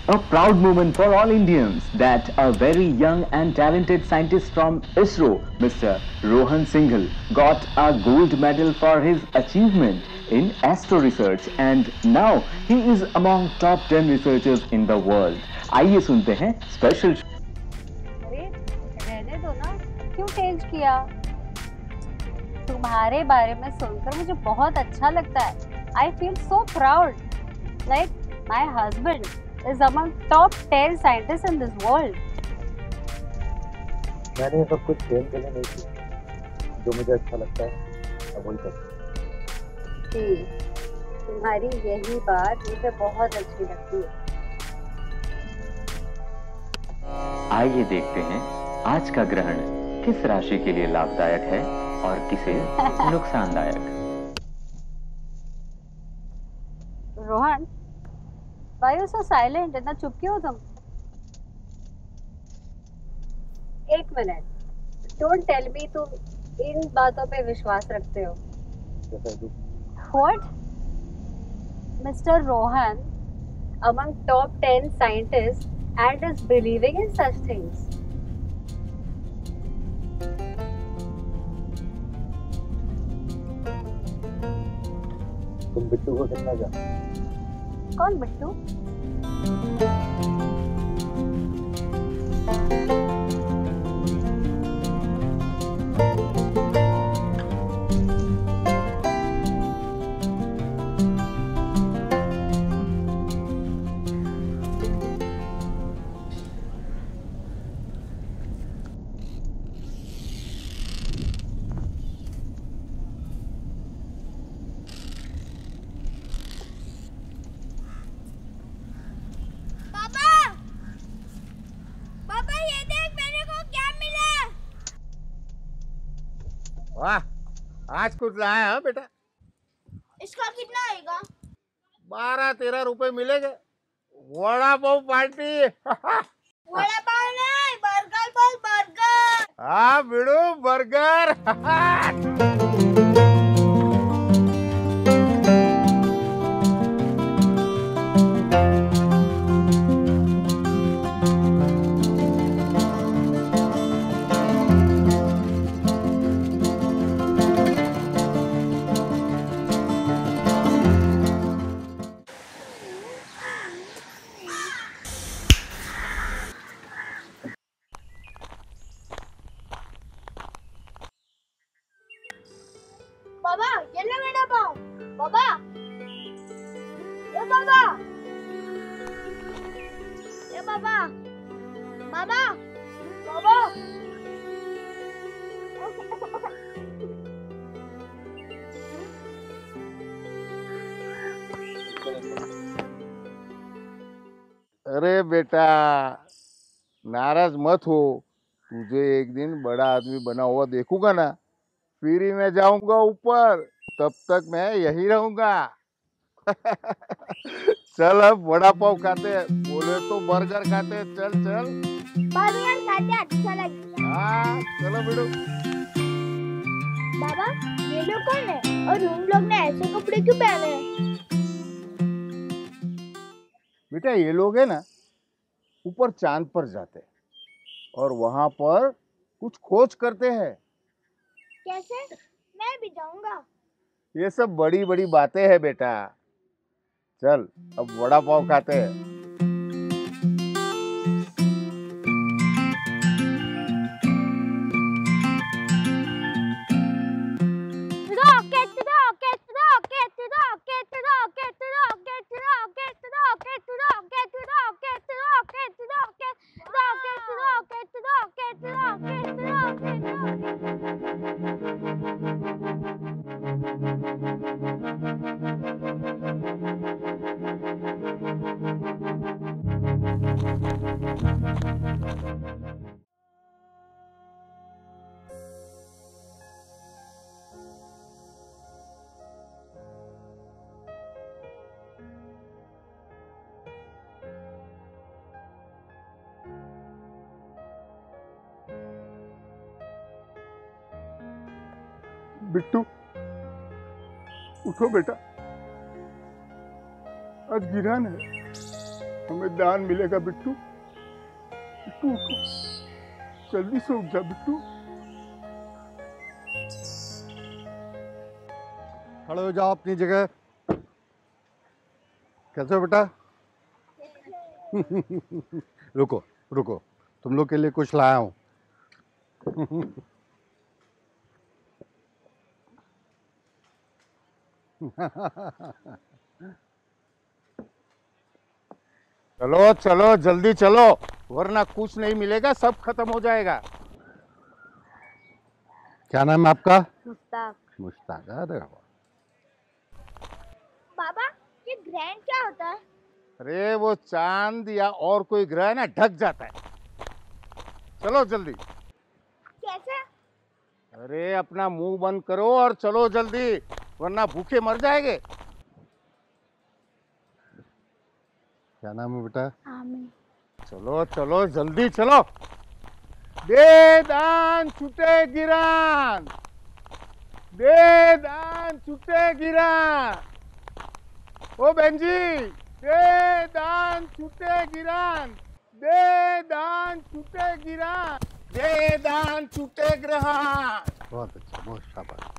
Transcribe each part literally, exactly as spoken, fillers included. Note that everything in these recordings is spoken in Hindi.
A proud moment for all Indians that a very young and talented scientist from ISRO, Mister Rohan Singhal, got a gold medal for his achievement in astro research, and now he is among top ten researchers in the world. आइए सुनते हैं स्पेशल। अरे रहने दो ना, क्यों चेंज किया? तुम्हारे बारे में सुनकर मुझे बहुत अच्छा लगता है। I feel so proud, like my husband is among top ten scientist in this world. मैंने ये सब कुछ फेम के लिए नहीं किया, जो मुझे अच्छा लगता है अब वही करता हूँ। तुम्हारी यही बात मुझे बहुत अच्छी लगती है। आइए देखते हैं आज का ग्रहण किस राशि के लिए लाभदायक है और किसे नुकसानदायक। Rohan, why you so silent? इतना चुप क्यों हो तुम? एक मिनट, don't tell me तुम इन बातों पे विश्वास रखते हो। What? Mister Rohan, among top ten scientists, and is believing in such things. तुम बिट्टू को कितना जानते? कौन बिट्टू? वाह, आज कुछ लाया है बेटा। इसका कितना आएगा? बारह तेरह रुपए मिलेंगे। वड़ा पाव पार्टी। वड़ा पाव नहीं, बर्गर बोल, बर्गर। हाँ बिड़ू, बर्गर। बाबा, ये ले वड़ा पाव। बाबा, ये बाबा, ये बाबा, बाबा, बाबा। अरे बेटा, नाराज मत हो। तुझे एक दिन बड़ा आदमी बना हुआ देखूंगा ना, फिर ही मैं जाऊंगा ऊपर। तब तक मैं यही रहूंगा। चल अब वड़ा पाव खाते हैं, बोले तो बर्गर खाते हैं। चल चल बर्गर खाते अच्छा लगेगा। हाँ चलो बेटू। बाबा, ये लोग कौन है और उन लोग ने ऐसे कपड़े क्यों पहने हैं? बेटा ये लोग है ना, ऊपर चांद पर जाते हैं और वहां पर कुछ खोज करते हैं। कैसे? मैं भी जाऊंगा। ये सब बड़ी बड़ी बातें हैं बेटा। चल अब वड़ा पाव खाते हैं। Rocket, rocket, rocket, rocket, rocket, rocket, rocket, rocket, rocket, rocket, rocket, rocket, rocket, rocket, rocket, rocket, Bittu उठो बेटा, आज गिरान है। हमें दान मिलेगा। बिट्टू बिट्टू उठो, जल्दी से उठ जा बिट्टू। खड़े हो जाओ अपनी जगह। कैसे हो बेटा? रुको रुको, तुम लोग के लिए कुछ लाया हूं। चलो चलो जल्दी चलो, वरना कुछ नहीं मिलेगा, सब खत्म हो जाएगा। क्या नाम है आपका? मुश्ताक। मुश्ताक। अरे बाबा ये ग्रहण क्या होता है? अरे वो चांद या और कोई ग्रह ना ढक जाता है। चलो जल्दी। कैसे? अरे अपना मुंह बंद करो और चलो जल्दी, वरना भूखे मर जाएंगे। क्या नाम है बेटा? आमीन। चलो चलो जल्दी चलो। दे दान छूटे गिरान, दे दान छूटे गिरान। ओ बहन जी, दे दान छूटे गिरान, दे दान छूटे गिरान, दे दान छूटे गिरान। बहुत अच्छा, बहुत शाबाश।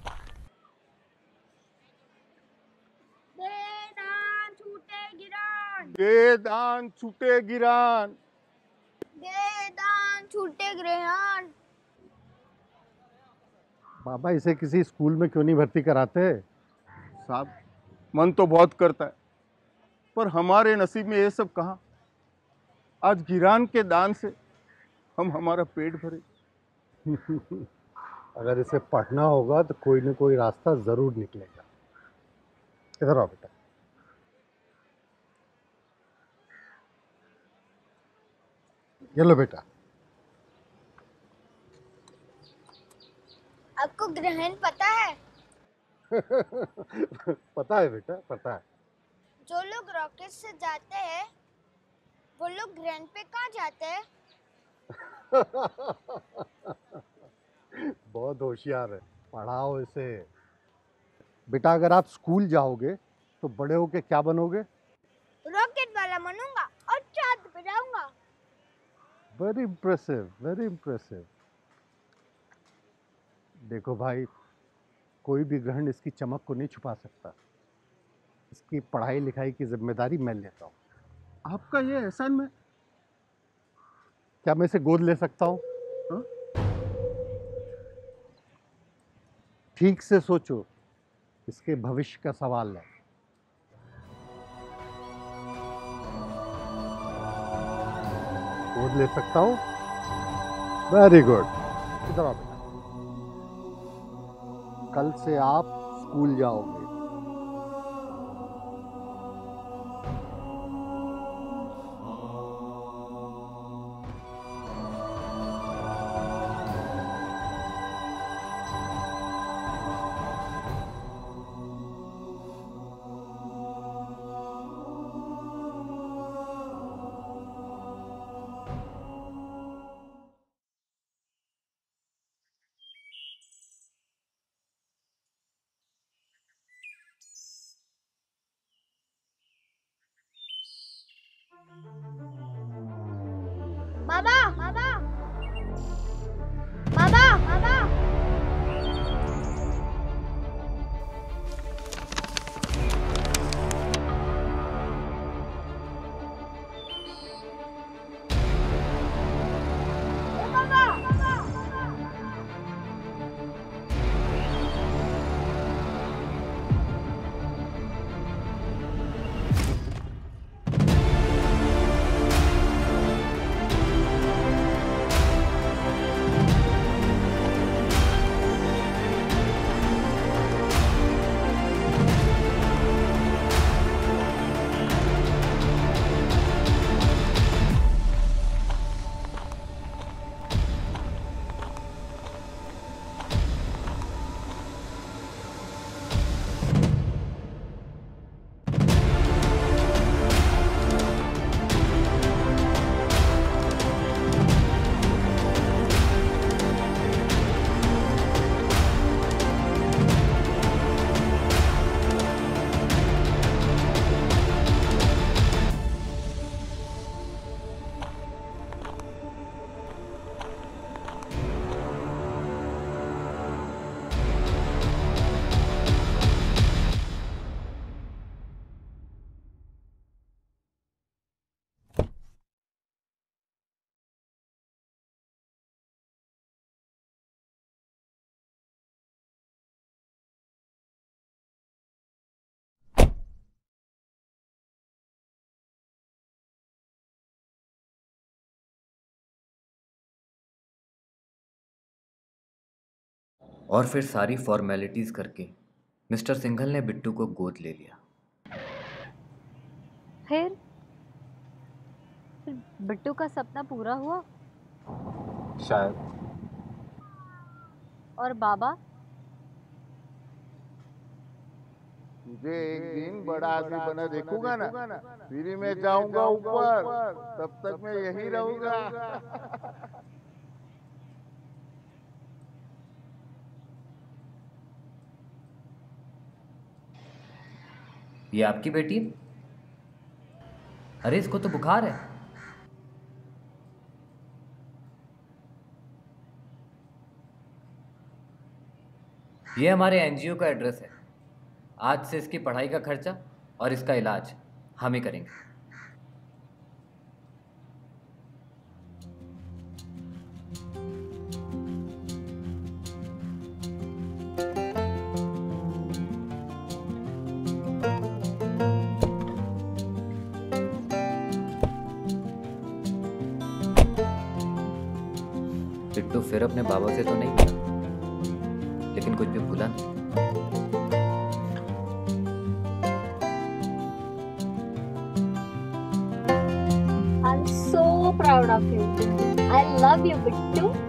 दे दान छूटे गिरान, दे दान छूटे गिरान। दे दान छूटे ग्रहण। बाबा इसे किसी स्कूल में क्यों नहीं भर्ती कराते? साहब मन तो बहुत करता है, पर हमारे नसीब में ये सब कहाँ। आज गिरान के दान से हम हमारा पेट भरे। अगर इसे पढ़ना होगा तो कोई ना कोई रास्ता जरूर निकलेगा। इधर आओ बेटा। ये लो बेटा। आपको ग्रहण पता है? पता है बेटा, पता है। जो लोग रॉकेट से जाते हैं वो लोग ग्रहण पे कहाँ जाते हैं? बहुत होशियार है, पढ़ाओ इसे। बेटा अगर आप स्कूल जाओगे तो बड़े होके क्या बनोगे? रॉकेट वाला बनूंगा और चांद पे जाऊंगा। Very impressive, very impressive. देखो भाई, कोई भी ग्रहण इसकी चमक को नहीं छुपा सकता। इसकी पढ़ाई लिखाई की जिम्मेदारी मैं लेता हूँ। आपका ये एहसान में क्या मैं इसे गोद ले सकता हूँ? हाँ? ठीक से सोचो, इसके भविष्य का सवाल है। गोद ले सकता हूँ? Very good. इधर आओ बेटा। कल से आप स्कूल जाओगे। बाबा बाबा बाबा बाबा और फिर सारी फॉर्मेलिटीज करके मिस्टर सिंघल ने बिट्टू को गोद ले लिया। फिर फिर बिट्टू का सपना पूरा हुआ? शायद। और बाबा? तुझे एक दिन बड़ा आदमी बना देखूंगा ना, फिर मैं जाऊंगा ऊपर, तब तक मैं यही रहूंगा। ये आपकी बेटी? अरे इसको तो बुखार है। ये हमारे एनजीओ का एड्रेस है। आज से इसकी पढ़ाई का खर्चा और इसका इलाज हम ही करेंगे। बिट्टू फिर अपने बाबा से तो नहीं मिला, लेकिन कुछ भी भूला नहीं। I'm so proud of you. I love you, Bittu.